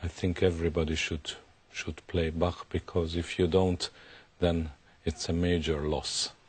I think everybody should play Bach, because if you don't, then it's a major loss.